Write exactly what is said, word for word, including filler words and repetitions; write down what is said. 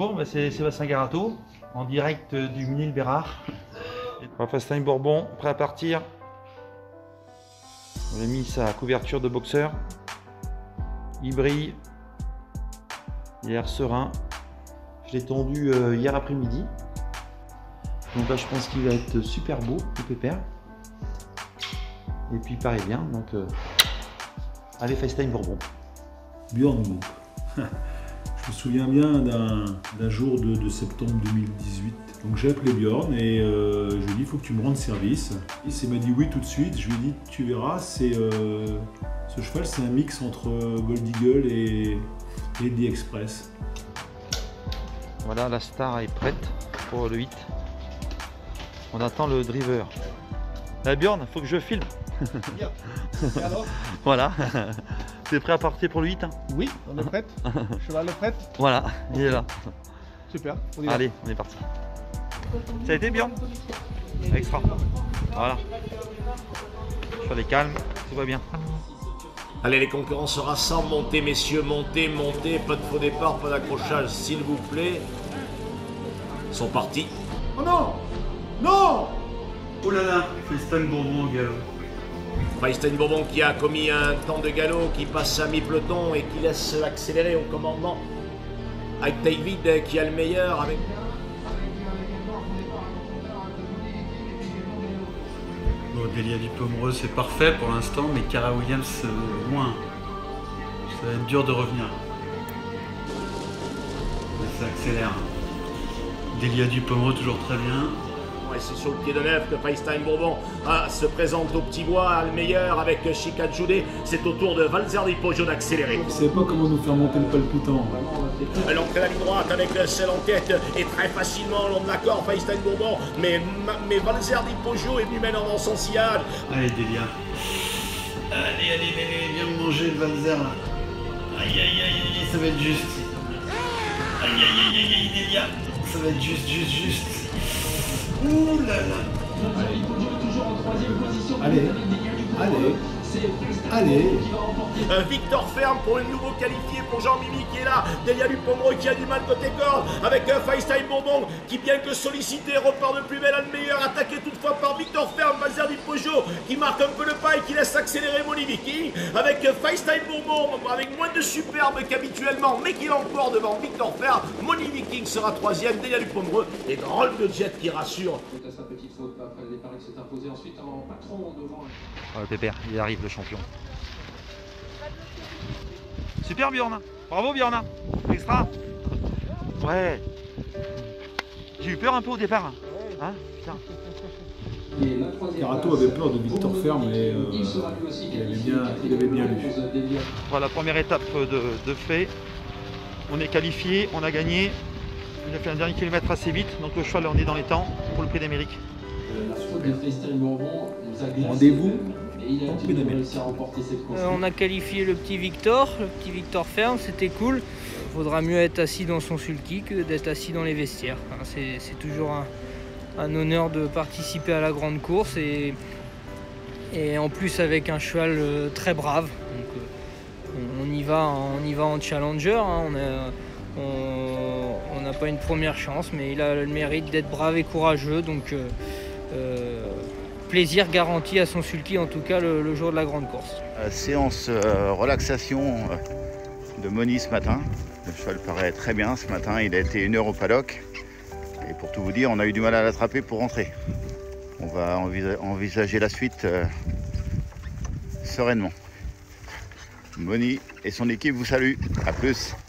Bonjour, c'est Sébastien Garato, en direct du Mesnil-Bérard. Fastime Bourbon, prêt à partir. On a mis sa couverture de boxeur. Il brille. Il a l'air serein. Je l'ai tondu euh, hier après-midi. Donc là, je pense qu'il va être super beau, tout pépère. Et puis, il paraît bien. Donc, euh, allez, Fastime Bourbon. Björn Group. Je me souviens bien d'un jour de, de septembre deux mille dix-huit. Donc j'ai appelé Björn et euh, je lui ai dit il faut que tu me rendes service. Il m'a dit oui tout de suite. Je lui ai dit tu verras, c'est euh, ce cheval c'est un mix entre Gold Eagle et, et The Express. Voilà, la star est prête pour le huit. On attend le driver. La Björn, il faut que je filme. Bien. Et alors? Voilà. T'es prêt à partir pour le huit hein? Oui, on est prête. Cheval est prête. Voilà, il est là. Super. On y va. Allez, on est parti. Ça a été bien. Extra. Voilà. Cheval est calme, tout va bien. Allez, les concurrents se rassemblent. Montez, messieurs, montez, montez. Pas de faux départ, pas d'accrochage, s'il vous plaît. Ils sont partis. Oh non! Non! Oh là là, Fastime Bourbon au galop. Fastime Bourbon qui a commis un temps de galop, qui passe à mi-peloton et qui laisse accélérer au commandement. Avec David qui a le meilleur avec... Bon, Delia du Pomereux c'est parfait pour l'instant, mais Cara Williams euh, loin. Ça va être dur de revenir. Mais ça accélère. Delia du Pomereux toujours très bien. Ouais, c'est sur le pied de neuf que Fastime Bourbon ah, se présente au petit bois, le meilleur avec Chica Judé. C'est au tour de Valzer Di Poggio d'accélérer. Je ne savais pas comment nous faire monter le palpitant. L'entrée à la ligne droite avec celle en tête et très facilement long de la corde Fastime Bourbon. Mais, mais Valzer Di Poggio est lui-même dans son sillage. Allez Delia. Allez, allez, allez, viens me manger le Valzer là. Aïe, aïe, aïe, aïe, ça va être juste. Aïe, aïe, aïe, aïe, aïe, Delia. Ça va être juste, juste, juste. Ouh là là. Allez, allez, allez. Euh, Victor Ferme pour le nouveau qualifié pour Jean-Mimi qui est là. Delia du Pomereux qui a du mal côté corde avec euh, Fastime Bourbon qui bien que sollicité repart de plus belle à le meilleur, attaqué toutefois par Victor Ferme. Valzer Di Poggio qui marque un peu le pas et qui laisse accélérer Money Viking avec euh, Fastime Bourbon avec moins de superbe qu'habituellement mais qui l'emporte devant Victor Ferme. Money Viking sera troisième, Delia du Pomereux et Drôle de Jet qui rassure. Sa petite faute après le départ, il s'est imposé ensuite en patron devant. Oh, le pépère, il arrive le champion. Super Björn. Bravo Björn. Extra. Ouais. J'ai eu peur un peu au départ. Hein, putain. Garato avait peur de Victor Ferme mais euh, il, avait bien, il avait bien lu. Voilà, première étape de, de fait. On est qualifié, on a gagné. Il a fait un dernier kilomètre assez vite, donc le cheval on est dans les temps pour le Prix d'Amérique. Rendez-vous. Euh, on a qualifié le petit Victor, le petit Victor Ferme, c'était cool. Il vaudra mieux être assis dans son sulky que d'être assis dans les vestiaires. Enfin, c'est toujours un, un honneur de participer à la grande course et, et en plus avec un cheval euh, très brave. Donc, euh, on, on, y va, on y va en challenger. Hein, on a, on n'a pas une première chance, mais il a le mérite d'être brave et courageux. Donc, euh, euh, plaisir garanti à son sulky, en tout cas le, le jour de la grande course. Euh, séance euh, relaxation euh, de Moni ce matin. Le cheval paraît très bien ce matin. Il a été une heure au paddock. Et pour tout vous dire, on a eu du mal à l'attraper pour rentrer. On va envisa envisager la suite euh, sereinement. Moni et son équipe vous saluent. À plus.